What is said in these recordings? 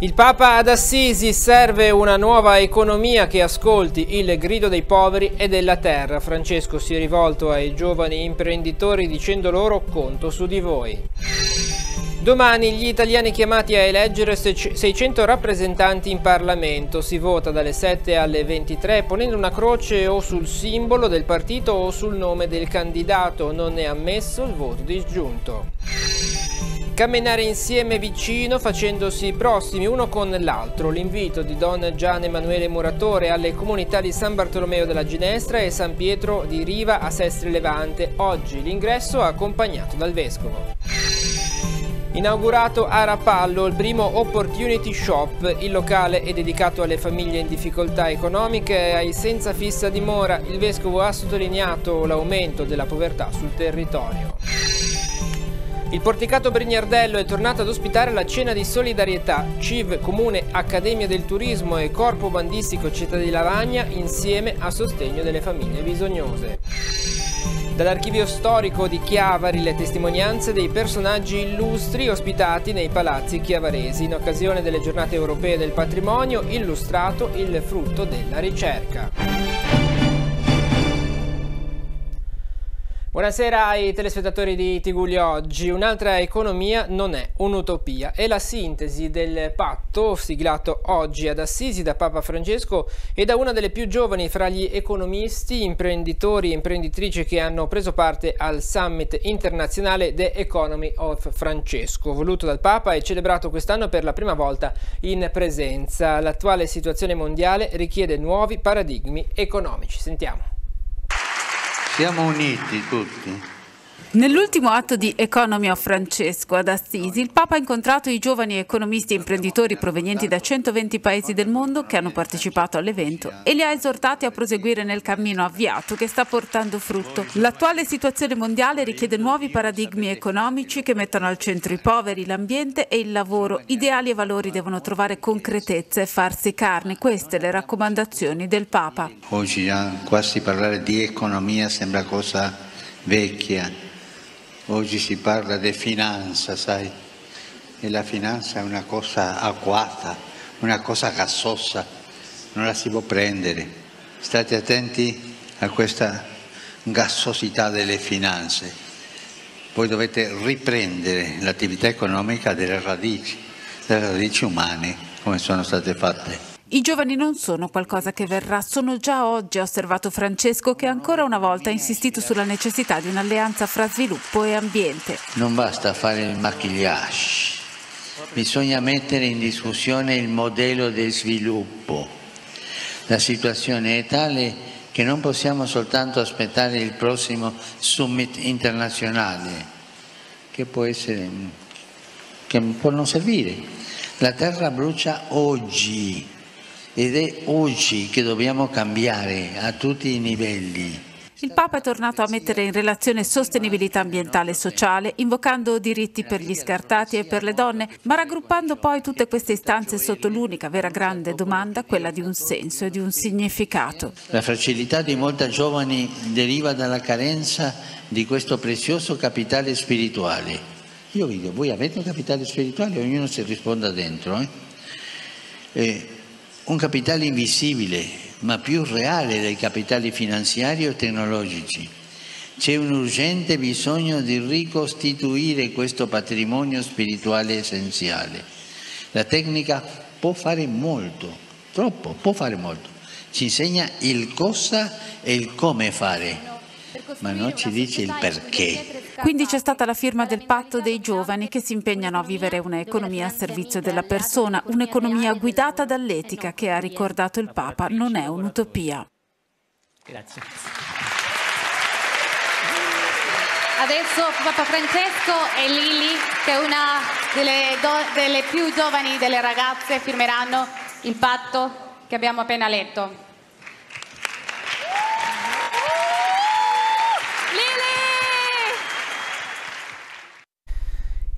Il Papa ad Assisi: serve una nuova economia che ascolti il grido dei poveri e della terra. Francesco si è rivolto ai giovani imprenditori dicendo loro: conto su di voi. Domani gli italiani chiamati a eleggere 600 rappresentanti in Parlamento. Si vota dalle 7 alle 23 ponendo una croce o sul simbolo del partito o sul nome del candidato. Non è ammesso il voto disgiunto. Camminare insieme vicino facendosi prossimi uno con l'altro. L'invito di Don Gian Emanuele Muratore alle comunità di San Bartolomeo della Ginestra e San Pietro di Riva a Sestri Levante. Oggi l'ingresso accompagnato dal Vescovo. Inaugurato a Rapallo il primo Opportunity Shop. Il locale è dedicato alle famiglie in difficoltà economiche e ai senza fissa dimora. Il Vescovo ha sottolineato l'aumento della povertà sul territorio. Il Porticato Brignardello è tornato ad ospitare la cena di solidarietà. CIV, Comune, Accademia del Turismo e Corpo Bandistico Città di Lavagna insieme a sostegno delle famiglie bisognose. Dall'archivio storico di Chiavari le testimonianze dei personaggi illustri ospitati nei palazzi chiavaresi in occasione delle giornate europee del patrimonio, illustrato il frutto della ricerca. Buonasera ai telespettatori di Tigullio Oggi. Un'altra economia non è un'utopia. È la sintesi del patto siglato oggi ad Assisi da Papa Francesco e da una delle più giovani fra gli economisti, imprenditori e imprenditrici che hanno preso parte al Summit internazionale The Economy of Francesco, voluto dal Papa e celebrato quest'anno per la prima volta in presenza. L'attuale situazione mondiale richiede nuovi paradigmi economici. Sentiamo. Siamo uniti tutti. Nell'ultimo atto di Economy of Francesco ad Assisi, il Papa ha incontrato i giovani economisti e imprenditori provenienti da 120 paesi del mondo che hanno partecipato all'evento e li ha esortati a proseguire nel cammino avviato che sta portando frutto. L'attuale situazione mondiale richiede nuovi paradigmi economici che mettano al centro i poveri, l'ambiente e il lavoro. Ideali e valori devono trovare concretezza e farsi carne. Queste le raccomandazioni del Papa. Oggi quasi parlare di economia sembra cosa vecchia. Oggi si parla di finanza, sai, e la finanza è una cosa acquata, una cosa gassosa, non la si può prendere. State attenti a questa gassosità delle finanze. Voi dovete riprendere l'attività economica delle radici umane, come sono state fatte. I giovani non sono qualcosa che verrà, sono già oggi, ha osservato Francesco, che ancora una volta ha insistito sulla necessità di un'alleanza fra sviluppo e ambiente. Non basta fare il maquillage, bisogna mettere in discussione il modello di sviluppo. La situazione è tale che non possiamo soltanto aspettare il prossimo summit internazionale, che può non servire. La terra brucia oggi. Ed è oggi che dobbiamo cambiare a tutti i livelli. Il Papa è tornato a mettere in relazione sostenibilità ambientale e sociale, invocando diritti per gli scartati e per le donne, ma raggruppando poi tutte queste istanze sotto l'unica vera grande domanda, quella di un senso e di un significato. La fragilità di molti giovani deriva dalla carenza di questo prezioso capitale spirituale. Io vi dico, voi avete un capitale spirituale? Ognuno si risponda dentro. Un capitale invisibile, ma più reale dei capitali finanziari o tecnologici. C'è un urgente bisogno di ricostituire questo patrimonio spirituale essenziale. La tecnica può fare molto, troppo, può fare molto. Ci insegna il cosa e il come fare, ma non ci dice il perché. Quindi c'è stata la firma del patto dei giovani che si impegnano a vivere un'economia a servizio della persona, un'economia guidata dall'etica che, ha ricordato il Papa, non è un'utopia. Grazie. Adesso Papa Francesco e Lili, che è una delle più giovani delle ragazze, firmeranno il patto che abbiamo appena letto.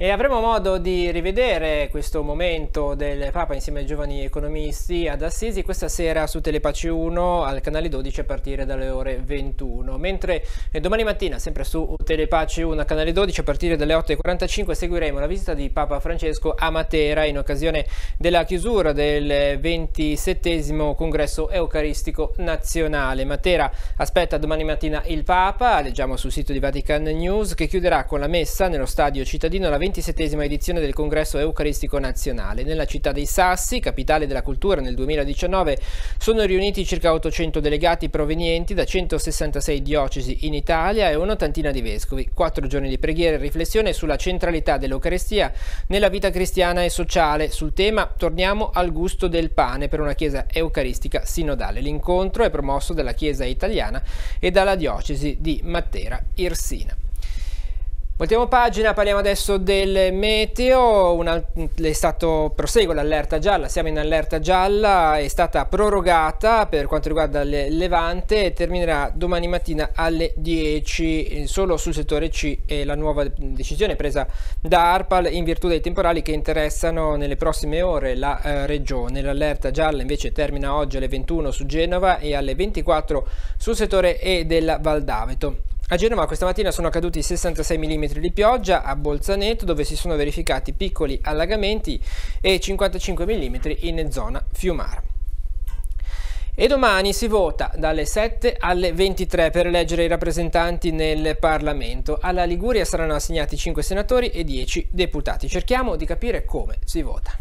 E avremo modo di rivedere questo momento del Papa insieme ai giovani economisti ad Assisi questa sera su Telepace 1 al canale 12 a partire dalle ore 21. Mentre domani mattina, sempre su Telepace 1 al canale 12 a partire dalle 8:45, seguiremo la visita di Papa Francesco a Matera in occasione della chiusura del 27° congresso eucaristico nazionale. Matera aspetta domani mattina il Papa, leggiamo sul sito di Vatican News, che chiuderà con la messa nello stadio cittadino la 27ª edizione del Congresso Eucaristico Nazionale. Nella città dei Sassi, capitale della cultura nel 2019, sono riuniti circa 800 delegati provenienti da 166 diocesi in Italia e un'ottantina di vescovi. 4 giorni di preghiera e riflessione sulla centralità dell'Eucaristia nella vita cristiana e sociale. Sul tema "Torniamo al gusto del pane" per una chiesa eucaristica sinodale. L'incontro è promosso dalla Chiesa italiana e dalla diocesi di Matera Irsina. Voltiamo pagina, parliamo adesso del meteo. Prosegue l'allerta gialla, siamo in allerta gialla, è stata prorogata per quanto riguarda il Levante e terminerà domani mattina alle 10 solo sul settore C, e la nuova decisione presa da ARPAL in virtù dei temporali che interessano nelle prossime ore la regione. L'allerta gialla invece termina oggi alle 21 su Genova e alle 24 sul settore E della Val d'Aveto. A Genova questa mattina sono caduti 66 mm di pioggia, a Bolzaneto dove si sono verificati piccoli allagamenti e 55 mm in zona Fiumara. E domani si vota dalle 7 alle 23 per eleggere i rappresentanti nel Parlamento. Alla Liguria saranno assegnati 5 senatori e 10 deputati. Cerchiamo di capire come si vota.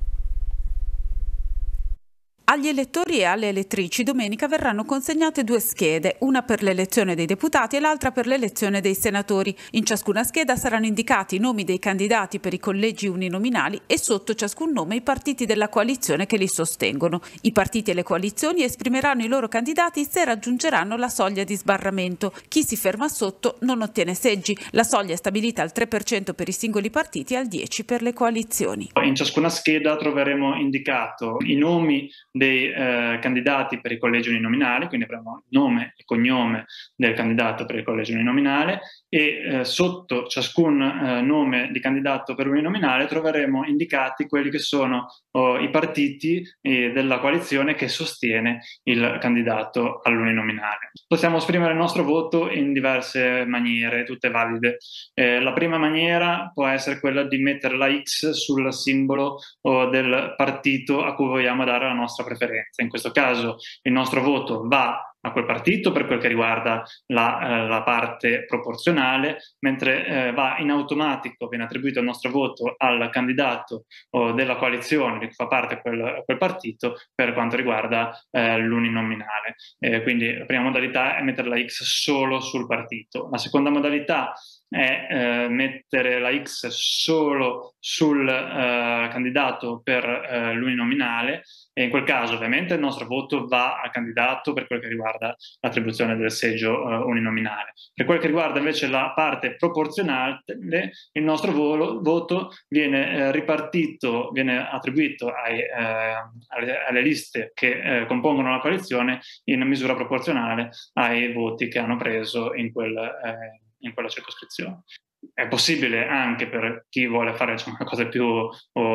Agli elettori e alle elettrici domenica verranno consegnate 2 schede, una per l'elezione dei deputati e l'altra per l'elezione dei senatori. In ciascuna scheda saranno indicati i nomi dei candidati per i collegi uninominali e sotto ciascun nome i partiti della coalizione che li sostengono. I partiti e le coalizioni esprimeranno i loro candidati se raggiungeranno la soglia di sbarramento. Chi si ferma sotto non ottiene seggi. La soglia è stabilita al 3% per i singoli partiti e al 10% per le coalizioni. In ciascuna scheda troveremo indicato i nomi dei candidati per i collegi uninominali, quindi avremo nome e cognome del candidato per il collegio uninominale e sotto ciascun nome di candidato per uninominale troveremo indicati quelli che sono i partiti della coalizione che sostiene il candidato all'uninominale. Possiamo esprimere il nostro voto in diverse maniere, tutte valide. La prima maniera può essere quella di mettere la X sul simbolo del partito a cui vogliamo dare la nostra preferenza. In questo caso il nostro voto va a quel partito per quel che riguarda la parte proporzionale, mentre va in automatico, viene attribuito il nostro voto al candidato della coalizione che fa parte a quel partito per quanto riguarda l'uninominale. Quindi la prima modalità è mettere la X solo sul partito. La seconda modalità è mettere la X solo sul candidato per l'uninominale, e in quel caso ovviamente il nostro voto va al candidato per quel che riguarda l'attribuzione del seggio uninominale. Per quel che riguarda invece la parte proporzionale, il nostro voto viene ripartito, viene attribuito alle liste che compongono la coalizione in misura proporzionale ai voti che hanno preso in quella circoscrizione. È possibile anche per chi vuole fare una cosa più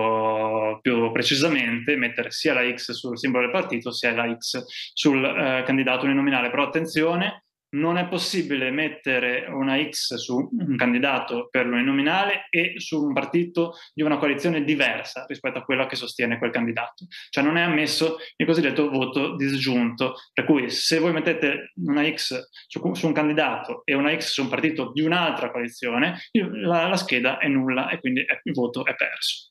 precisamente mettere sia la X sul simbolo del partito sia la X sul candidato uninominale, però attenzione, non è possibile mettere una X su un candidato per l'uninominale e su un partito di una coalizione diversa rispetto a quella che sostiene quel candidato. Cioè non è ammesso il cosiddetto voto disgiunto, per cui se voi mettete una X su un candidato e una X su un partito di un'altra coalizione, la scheda è nulla e quindi il voto è perso.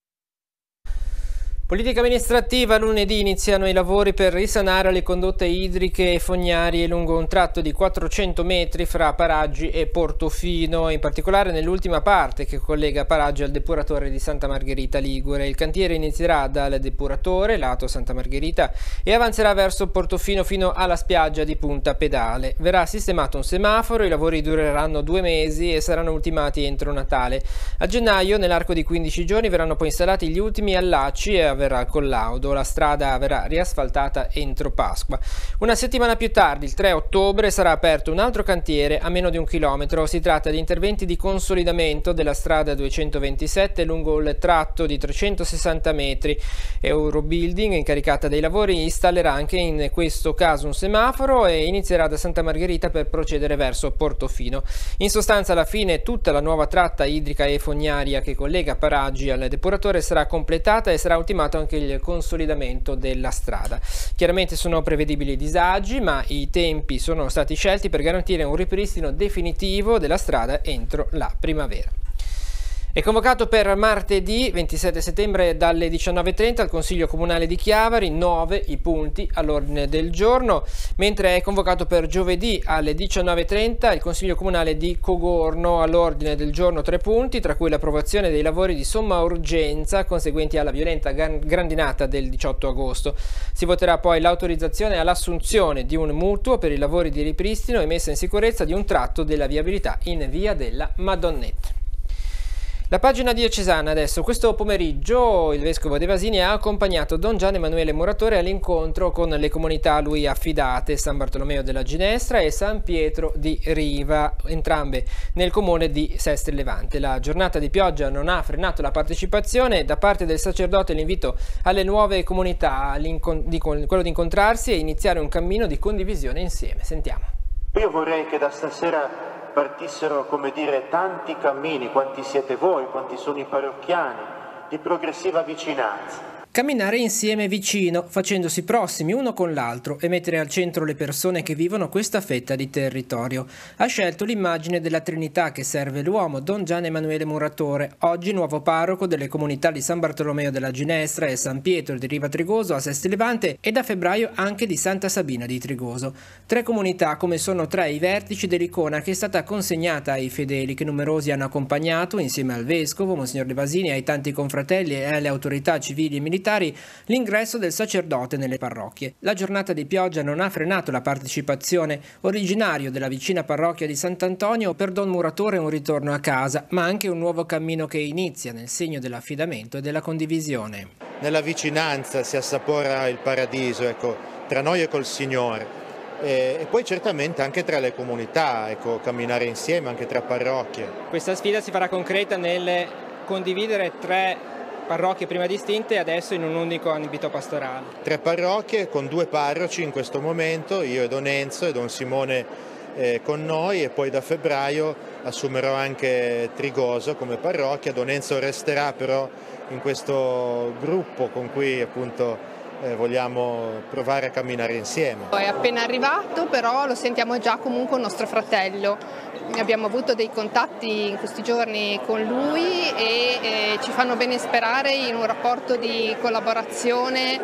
Politica amministrativa. Lunedì iniziano i lavori per risanare le condotte idriche e fognarie lungo un tratto di 400 metri fra Paraggi e Portofino, in particolare nell'ultima parte che collega Paraggi al depuratore di Santa Margherita Ligure. Il cantiere inizierà dal depuratore, lato Santa Margherita, e avanzerà verso Portofino fino alla spiaggia di Punta Pedale. Verrà sistemato un semaforo, i lavori dureranno 2 mesi e saranno ultimati entro Natale. A gennaio, nell'arco di 15 giorni, verranno poi installati gli ultimi allacci e avverrà il collaudo. La strada verrà riasfaltata entro Pasqua. Una settimana più tardi, il 3 ottobre, sarà aperto un altro cantiere a meno di 1 chilometro. Si tratta di interventi di consolidamento della strada 227 lungo il tratto di 360 metri. Eurobuilding, incaricata dei lavori, installerà anche in questo caso un semaforo e inizierà da Santa Margherita per procedere verso Portofino. In sostanza, alla fine tutta la nuova tratta idrica e fognaria che collega Paraggi al depuratore sarà completata e sarà ultimato anche il consolidamento della strada. Chiaramente sono prevedibili disagi, ma i tempi sono stati scelti per garantire un ripristino definitivo della strada entro la primavera. È convocato per martedì 27 settembre dalle 19:30 al Consiglio Comunale di Chiavari, 9 i punti all'ordine del giorno, mentre è convocato per giovedì alle 19:30 il Consiglio Comunale di Cogorno, all'ordine del giorno 3 punti, tra cui l'approvazione dei lavori di somma urgenza conseguenti alla violenta grandinata del 18 agosto. Si voterà poi l'autorizzazione all'assunzione di un mutuo per i lavori di ripristino e messa in sicurezza di un tratto della viabilità in via della Madonnetta. La pagina diocesana adesso. Questo pomeriggio il vescovo De Vasini ha accompagnato Don Gian Emanuele Muratore all'incontro con le comunità a lui affidate, San Bartolomeo della Ginestra e San Pietro di Riva, entrambe nel comune di Sestri Levante. La giornata di pioggia non ha frenato la partecipazione. Da parte del sacerdote l'invito alle nuove comunità, quello di incontrarsi e iniziare un cammino di condivisione insieme. Sentiamo. Io vorrei che da stasera partissero, come dire, tanti cammini, quanti siete voi, quanti sono i parrocchiani, di progressiva vicinanza. Camminare insieme vicino, facendosi prossimi uno con l'altro e mettere al centro le persone che vivono questa fetta di territorio. Ha scelto l'immagine della Trinità che serve l'uomo, Don Gian Emanuele Muratore, oggi nuovo parroco delle comunità di San Bartolomeo della Ginestra e San Pietro di Riva Trigoso a Sestri Levante e da febbraio anche di Santa Sabina di Trigoso. 3 comunità come sono 3 i vertici dell'icona che è stata consegnata ai fedeli che numerosi hanno accompagnato insieme al vescovo, Monsignor De Vasini, ai tanti confratelli e alle autorità civili e militari l'ingresso del sacerdote nelle parrocchie. La giornata di pioggia non ha frenato la partecipazione. Originario della vicina parrocchia di Sant'Antonio, per Don Muratore un ritorno a casa, ma anche un nuovo cammino che inizia nel segno dell'affidamento e della condivisione. Nella vicinanza si assapora il paradiso, ecco, tra noi e col Signore. E poi certamente anche tra le comunità, ecco, camminare insieme anche tra parrocchie. Questa sfida si farà concreta nel condividere 3 parrocchie prima distinte e adesso in un unico ambito pastorale. 3 parrocchie con 2 parroci in questo momento, io e Don Enzo e Don Simone con noi, e poi da febbraio assumerò anche Trigoso come parrocchia. Don Enzo resterà però in questo gruppo con cui appunto vogliamo provare a camminare insieme. È appena arrivato, però lo sentiamo già comunque un nostro fratello. Abbiamo avuto dei contatti in questi giorni con lui e ci fanno bene sperare in un rapporto di collaborazione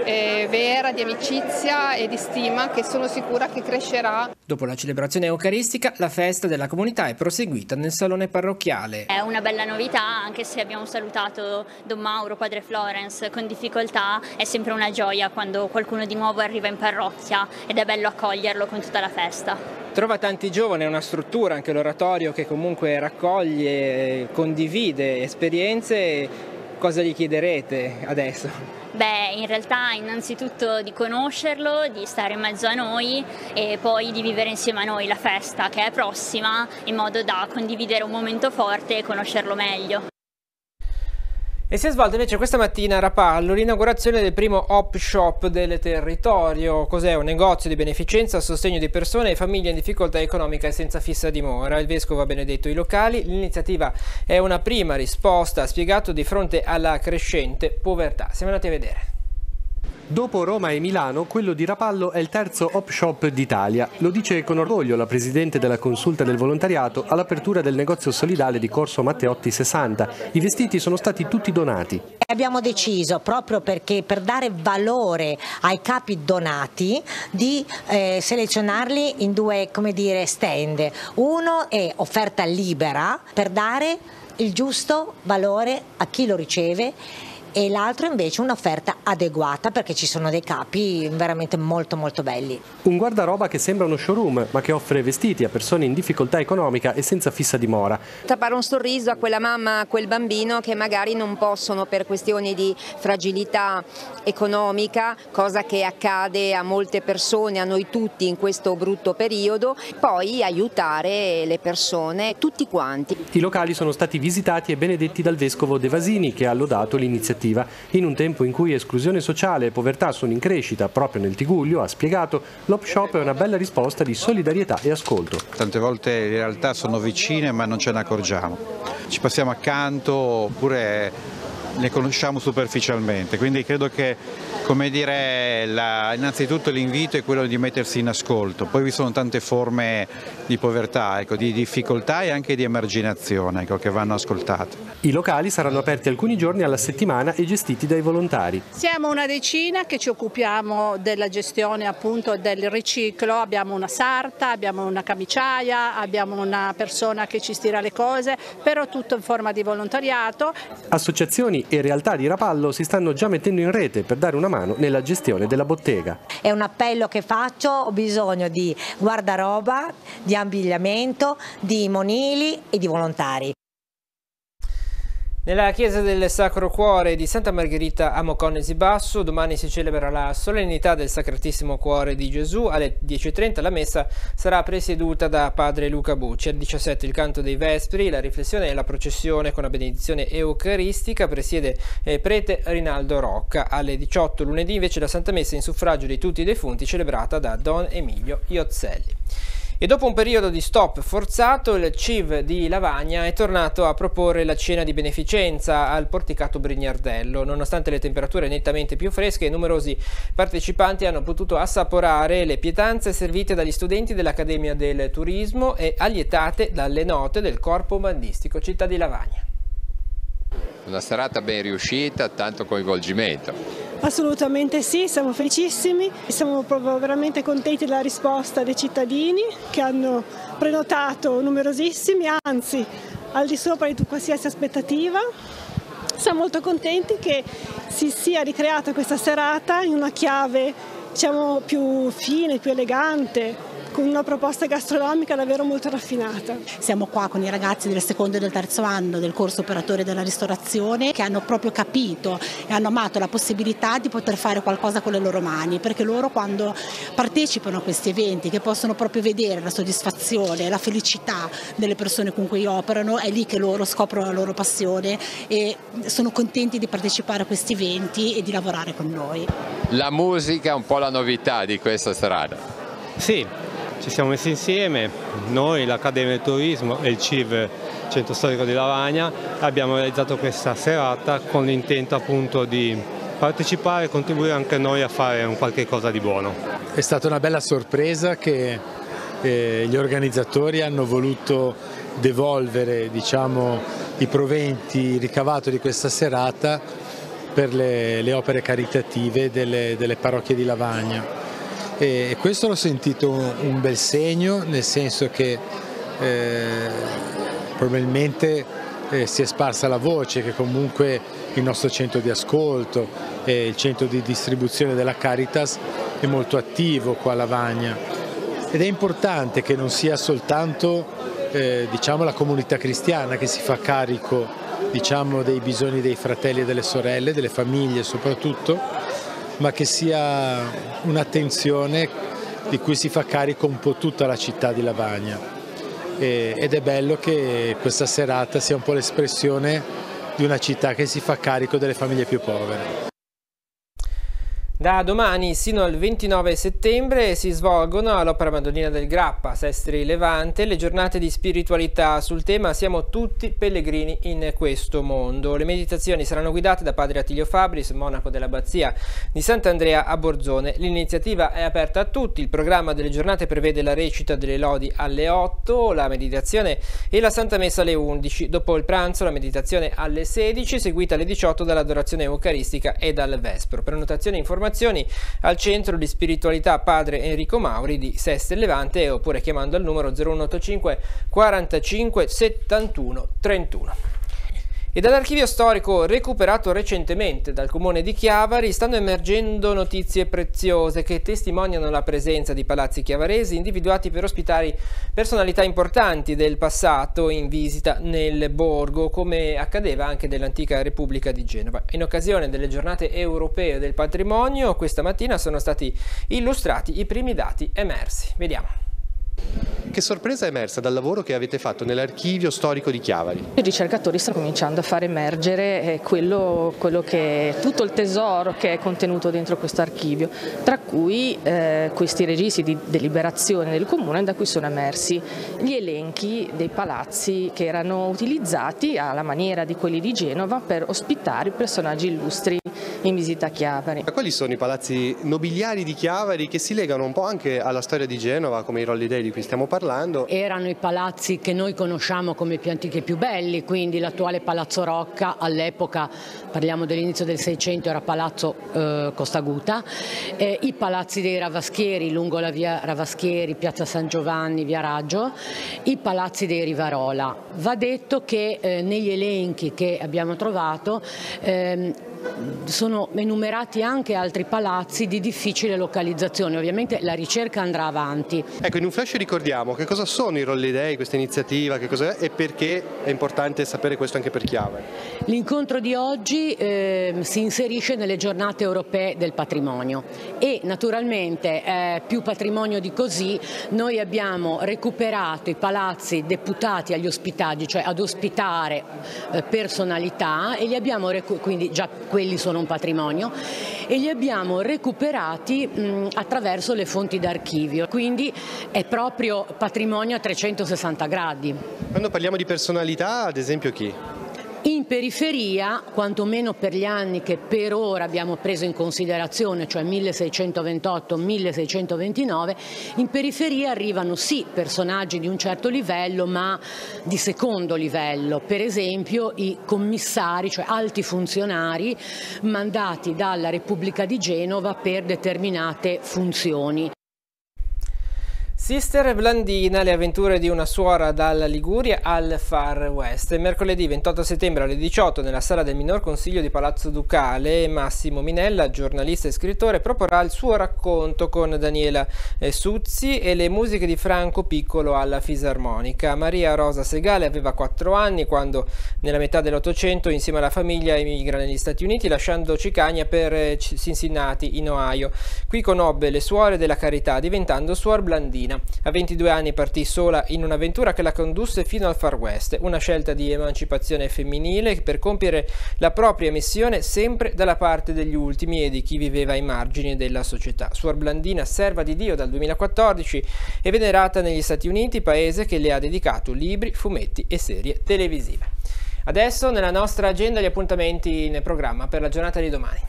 vera, di amicizia e di stima che sono sicura che crescerà. Dopo la celebrazione eucaristica, la festa della comunità è proseguita nel salone parrocchiale. È una bella novità, anche se abbiamo salutato Don Mauro, Padre Florence con difficoltà, è sempre una gioia quando qualcuno di nuovo arriva in parrocchia ed è bello accoglierlo con tutta la festa. Trova tanti giovani, è una struttura, anche l'oratorio, che comunque raccoglie, condivide esperienze. Cosa gli chiederete adesso? Beh, in realtà innanzitutto di conoscerlo, di stare in mezzo a noi e poi di vivere insieme a noi la festa che è prossima, in modo da condividere un momento forte e conoscerlo meglio. E si è svolta invece questa mattina a Rapallo l'inaugurazione del primo Op Shop del territorio. Cos'è? Un negozio di beneficenza a sostegno di persone e famiglie in difficoltà economica e senza fissa dimora. Il vescovo ha benedetto i locali. L'iniziativa è una prima risposta, ha spiegato, di fronte alla crescente povertà. Siamo andati a vedere. Dopo Roma e Milano, quello di Rapallo è il terzo Op Shop d'Italia. Lo dice con orgoglio la presidente della Consulta del Volontariato all'apertura del negozio solidale di Corso Matteotti 60. I vestiti sono stati tutti donati. Abbiamo deciso, proprio perché per dare valore ai capi donati, di selezionarli in 2, come dire, stand. Uno è offerta libera per dare il giusto valore a chi lo riceve e l'altro invece un'offerta adeguata, perché ci sono dei capi veramente molto molto belli. Un guardaroba che sembra uno showroom, ma che offre vestiti a persone in difficoltà economica e senza fissa dimora. Tappare un sorriso a quella mamma, a quel bambino che magari non possono, per questioni di fragilità economica, cosa che accade a molte persone, a noi tutti in questo brutto periodo, poi aiutare le persone, tutti quanti. I locali sono stati visitati e benedetti dal vescovo De Vasini, che ha lodato l'iniziativa. In un tempo in cui esclusione sociale e povertà sono in crescita proprio nel Tigullio, ha spiegato, l'Op Shop è una bella risposta di solidarietà e ascolto. Tante volte le realtà sono vicine ma non ce ne accorgiamo, ci passiamo accanto oppure ne conosciamo superficialmente, quindi credo che, come dire, innanzitutto l'invito è quello di mettersi in ascolto, poi vi sono tante forme di povertà, ecco, di difficoltà e anche di emarginazione, ecco, che vanno ascoltate. I locali saranno aperti alcuni giorni alla settimana e gestiti dai volontari. Siamo una decina che ci occupiamo della gestione appunto del riciclo, abbiamo una sarta, abbiamo una camiciaia, abbiamo una persona che ci stira le cose, però tutto in forma di volontariato. Associazioni e realtà di Rapallo si stanno già mettendo in rete per dare una mano nella gestione della bottega. È un appello che faccio, ho bisogno di guardaroba, di abbigliamento, di monili e di volontari. Nella chiesa del Sacro Cuore di Santa Margherita a Moconnesi Basso domani si celebra la solennità del Sacratissimo Cuore di Gesù. Alle 10:30 la messa sarà presieduta da padre Luca Bucci. Alle 17 il canto dei Vespri, la riflessione e la processione con la benedizione eucaristica presiede prete Rinaldo Rocca. Alle 18 lunedì invece la Santa Messa in suffragio di tutti i defunti celebrata da Don Emilio Iozzelli. E dopo un periodo di stop forzato, il CIV di Lavagna è tornato a proporre la cena di beneficenza al Porticato Brignardello. Nonostante le temperature nettamente più fresche, numerosi partecipanti hanno potuto assaporare le pietanze servite dagli studenti dell'Accademia del Turismo e allietate dalle note del Corpo Bandistico Città di Lavagna. Una serata ben riuscita, tanto coinvolgimento. Assolutamente sì, siamo felicissimi, siamo proprio veramente contenti della risposta dei cittadini che hanno prenotato numerosissimi, anzi al di sopra di qualsiasi aspettativa. Siamo molto contenti che si sia ricreata questa serata in una chiave, diciamo, più fine, più elegante, con una proposta gastronomica davvero molto raffinata. Siamo qua con i ragazzi del secondo e del terzo anno del corso operatore della ristorazione che hanno proprio capito e hanno amato la possibilità di poter fare qualcosa con le loro mani, perché loro quando partecipano a questi eventi, che possono proprio vedere la soddisfazione, la felicità delle persone con cui operano, è lì che loro scoprono la loro passione e sono contenti di partecipare a questi eventi e di lavorare con noi. La musica è un po' la novità di questa serata. Sì. Ci siamo messi insieme, noi, l'Accademia del Turismo e il CIV Centro Storico di Lavagna, abbiamo realizzato questa serata con l'intento appunto di partecipare e contribuire anche noi a fare un qualche cosa di buono. È stata una bella sorpresa che gli organizzatori hanno voluto devolvere, diciamo, i proventi ricavati di questa serata per le opere caritative delle parrocchie di Lavagna. E questo l'ho sentito un bel segno, nel senso che probabilmente si è sparsa la voce che comunque il nostro centro di ascolto e il centro di distribuzione della Caritas è molto attivo qua a Lavagna ed è importante che non sia soltanto diciamo, la comunità cristiana che si fa carico, diciamo, dei bisogni dei fratelli e delle sorelle, delle famiglie soprattutto, ma che sia un'attenzione di cui si fa carico un po' tutta la città di Lavagna ed è bello che questa serata sia un po' l'espressione di una città che si fa carico delle famiglie più povere. Da domani sino al 29 settembre si svolgono all'Opera Madonnina del Grappa, Sestri Levante, le giornate di spiritualità sul tema Siamo tutti pellegrini in questo mondo. Le meditazioni saranno guidate da padre Attilio Fabris, monaco dell'abbazia di Sant'Andrea a Borzone. L'iniziativa è aperta a tutti, il programma delle giornate prevede la recita delle lodi alle 8, la meditazione e la Santa Messa alle 11. Dopo il pranzo la meditazione alle 16, seguita alle 18 dall'adorazione eucaristica e dal vespro. Prenotazioni e informazioni al centro di spiritualità Padre Enrico Mauri di Sestri Levante oppure chiamando al numero 0185 45 71 31. E dall'archivio storico recuperato recentemente dal comune di Chiavari stanno emergendo notizie preziose che testimoniano la presenza di palazzi chiavaresi individuati per ospitare personalità importanti del passato in visita nel borgo, come accadeva anche nell'antica Repubblica di Genova. In occasione delle giornate europee del patrimonio, questa mattina sono stati illustrati i primi dati emersi. Vediamo. Che sorpresa è emersa dal lavoro che avete fatto nell'archivio storico di Chiavari? I ricercatori stanno cominciando a far emergere quello che è tutto il tesoro che è contenuto dentro questo archivio, tra cui questi registri di deliberazione del comune da cui sono emersi gli elenchi dei palazzi che erano utilizzati alla maniera di quelli di Genova per ospitare personaggi illustri in visita a Chiavari. Quali sono i palazzi nobiliari di Chiavari che si legano un po' anche alla storia di Genova, come i Rolli Dei di cui stiamo parlando? Erano i palazzi che noi conosciamo come più antichi e più belli, quindi l'attuale Palazzo Rocca, all'epoca, parliamo dell'inizio del 600, era Palazzo Costaguta, i palazzi dei Ravaschieri lungo la via Ravaschieri, piazza San Giovanni, via Raggio, i palazzi dei Rivarola. Va detto che negli elenchi che abbiamo trovato sono enumerati anche altri palazzi di difficile localizzazione, ovviamente la ricerca andrà avanti. Ecco, in un flash ricordiamo che cosa sono i Rolli Dei, questa iniziativa, che cos'è e perché è importante sapere questo anche per Chiavari. L'incontro di oggi si inserisce nelle giornate europee del patrimonio e naturalmente più patrimonio di così noi abbiamo recuperato i palazzi deputati agli ospitaggi, cioè ad ospitare personalità, e li abbiamo quindi già quelli sono un patrimonio, e li abbiamo recuperati attraverso le fonti d'archivio, quindi è proprio patrimonio a 360 gradi. Quando parliamo di personalità, ad esempio chi? In periferia, quantomeno per gli anni che per ora abbiamo preso in considerazione, cioè 1628-1629, in periferia arrivano sì personaggi di un certo livello, ma di secondo livello, per esempio i commissari, cioè alti funzionari mandati dalla Repubblica di Genova per determinate funzioni. Sister Blandina, le avventure di una suora dalla Liguria al Far West. Mercoledì 28 settembre alle 18 nella sala del Minor Consiglio di Palazzo Ducale, Massimo Minella, giornalista e scrittore, proporrà il suo racconto con Daniela Suzzi e le musiche di Franco Piccolo alla fisarmonica. Maria Rosa Segale aveva 4 anni quando nella metà dell'Ottocento insieme alla famiglia emigra negli Stati Uniti, lasciando Cicagna per Cincinnati in Ohio. Qui conobbe le suore della carità, diventando Suor Blandina. A 22 anni partì sola in un'avventura che la condusse fino al Far West, una scelta di emancipazione femminile per compiere la propria missione sempre dalla parte degli ultimi e di chi viveva ai margini della società. Suor Blandina, serva di Dio dal 2014 e venerata negli Stati Uniti, paese che le ha dedicato libri, fumetti e serie televisive. Adesso nella nostra agenda gli appuntamenti in programma per la giornata di domani.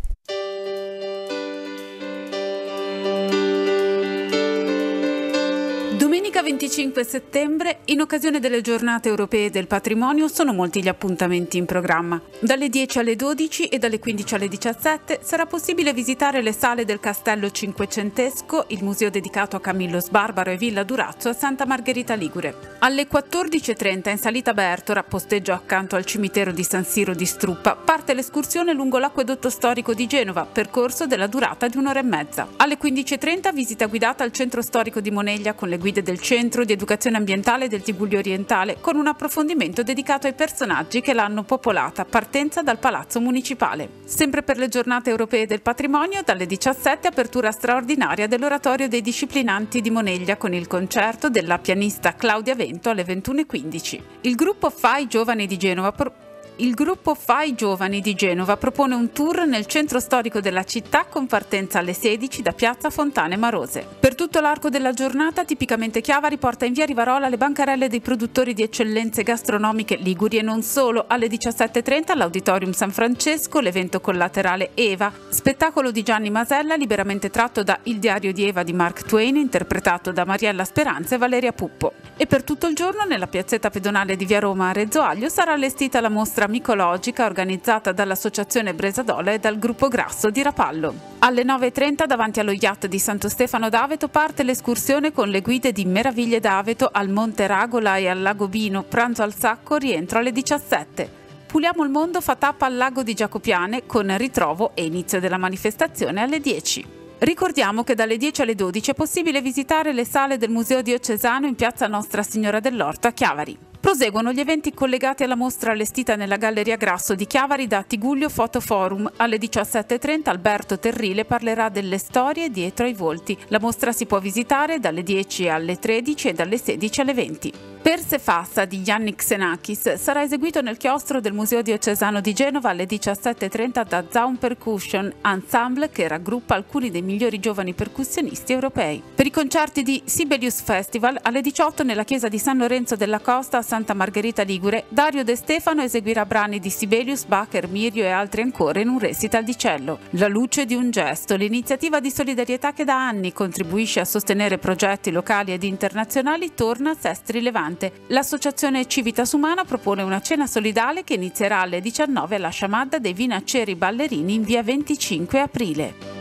Domenica 25 settembre, in occasione delle giornate europee del patrimonio, sono molti gli appuntamenti in programma. Dalle 10 alle 12 e dalle 15 alle 17 sarà possibile visitare le sale del Castello Cinquecentesco, il museo dedicato a Camillo Sbarbaro e Villa Durazzo a Santa Margherita Ligure. Alle 14:30 in salita Bertora, posteggio accanto al cimitero di San Siro di Struppa, parte l'escursione lungo l'acquedotto storico di Genova, percorso della durata di 1 ora e mezza. Alle 15:30 visita guidata al centro storico di Moneglia con le guide del Centro di Educazione Ambientale del Tigullio Orientale, con un approfondimento dedicato ai personaggi che l'hanno popolata, partenza dal Palazzo Municipale. Sempre per le giornate europee del patrimonio, dalle 17 apertura straordinaria dell'oratorio dei disciplinanti di Moneglia con il concerto della pianista Claudia Vento alle 21:15. Il gruppo FAI Giovani di Genova propone un tour nel centro storico della città con partenza alle 16 da piazza Fontane Marose. Per tutto l'arco della giornata, tipicamente Chiavari porta in via Rivarola le bancarelle dei produttori di eccellenze gastronomiche liguri e non solo. Alle 17:30 all'Auditorium San Francesco l'evento collaterale Eva, spettacolo di Gianni Masella liberamente tratto da Il diario di Eva di Mark Twain, interpretato da Mariella Speranza e Valeria Puppo. E per tutto il giorno nella piazzetta pedonale di via Roma a Arezzo Aglio sarà allestita la mostra micologica organizzata dall'Associazione Bresadola e dal Gruppo Grasso di Rapallo. Alle 9:30 davanti allo yacht di Santo Stefano d'Aveto parte l'escursione con le guide di Meraviglie d'Aveto al Monte Ragola e al Lago Bino, pranzo al sacco, rientro alle 17. Puliamo il mondo fa tappa al lago di Giacopiane con ritrovo e inizio della manifestazione alle 10. Ricordiamo che dalle 10 alle 12 è possibile visitare le sale del Museo Diocesano in piazza Nostra Signora dell'Orto a Chiavari. Proseguono gli eventi collegati alla mostra allestita nella Galleria Grasso di Chiavari da Tigullio Photo Forum. Alle 17:30 Alberto Terrile parlerà delle storie dietro ai volti. La mostra si può visitare dalle 10 alle 13 e dalle 16 alle 20. Persefassa di Yannick Xenakis sarà eseguito nel chiostro del Museo Diocesano di Genova alle 17:30 da Zaun Percussion, ensemble che raggruppa alcuni dei migliori giovani percussionisti europei. Per i concerti di Sibelius Festival alle 18 nella chiesa di San Lorenzo della Costa a Santa Margherita Ligure, Dario De Stefano eseguirà brani di Sibelius, Bacher, Mirio e altri ancora in un recital di cello. La luce di un gesto, l'iniziativa di solidarietà che da anni contribuisce a sostenere progetti locali ed internazionali, torna a Sestri Levante. L'associazione Civitas Umana propone una cena solidale che inizierà alle 19 alla Sciamadda dei Vinacceri Ballerini in via 25 aprile.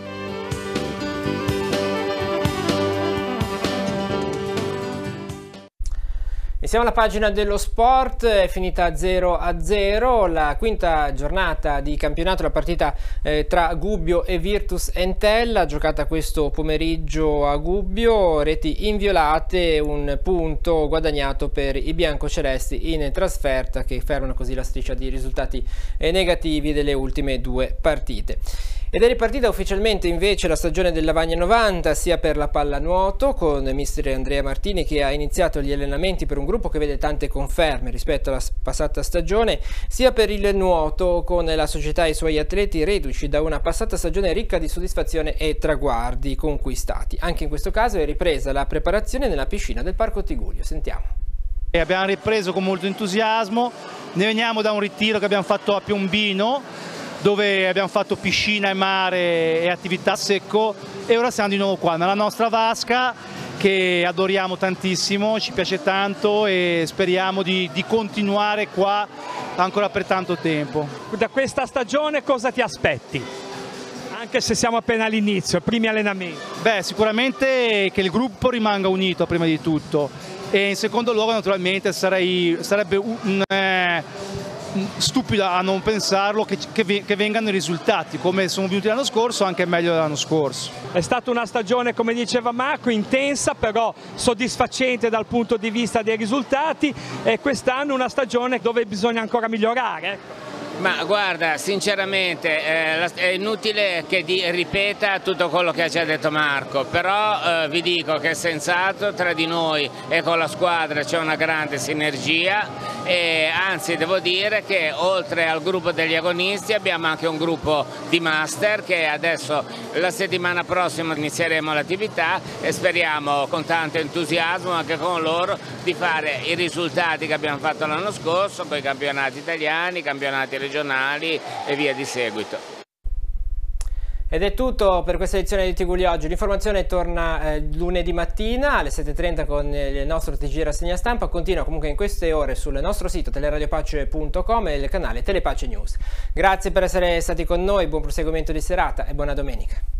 E siamo alla pagina dello sport, è finita 0-0, la quinta giornata di campionato, la partita tra Gubbio e Virtus Entella, giocata questo pomeriggio a Gubbio, reti inviolate, un punto guadagnato per i biancocelesti in trasferta che fermano così la striscia di risultati negativi delle ultime due partite. Ed è ripartita ufficialmente invece la stagione del Lavagna 90 sia per la pallanuoto con mister Andrea Martini che ha iniziato gli allenamenti per un gruppo che vede tante conferme rispetto alla passata stagione, sia per il nuoto con la società e i suoi atleti reduci da una passata stagione ricca di soddisfazione e traguardi conquistati. Anche in questo caso è ripresa la preparazione nella piscina del Parco Tigullio. Sentiamo. Abbiamo ripreso con molto entusiasmo, ne veniamo da un ritiro che abbiamo fatto a Piombino dove abbiamo fatto piscina e mare e attività a secco e ora siamo di nuovo qua nella nostra vasca che adoriamo tantissimo, ci piace tanto e speriamo di continuare qua ancora per tanto tempo. Da questa stagione cosa ti aspetti? Anche se siamo appena all'inizio, primi allenamenti. Beh, sicuramente che il gruppo rimanga unito prima di tutto e in secondo luogo naturalmente sarebbe stupido a non pensarlo che vengano i risultati come sono venuti l'anno scorso, anche meglio dell'anno scorso. È stata una stagione, come diceva Marco, intensa però soddisfacente dal punto di vista dei risultati e quest'anno una stagione dove bisogna ancora migliorare. Ma guarda, sinceramente è inutile che ripeta tutto quello che ha già detto Marco, però vi dico che senz'altro tra di noi e con la squadra c'è una grande sinergia e anzi devo dire che oltre al gruppo degli agonisti abbiamo anche un gruppo di master che adesso la settimana prossima inizieremo l'attività e speriamo con tanto entusiasmo anche con loro di fare i risultati che abbiamo fatto l'anno scorso con i campionati italiani, campionati regionali e via di seguito. Ed è tutto per questa edizione di Tigullio oggi. L'informazione torna lunedì mattina alle 7:30 con il nostro TG Rassegna Stampa. Continua comunque in queste ore sul nostro sito teleradiopace.com e il canale Telepace News. Grazie per essere stati con noi, buon proseguimento di serata e buona domenica.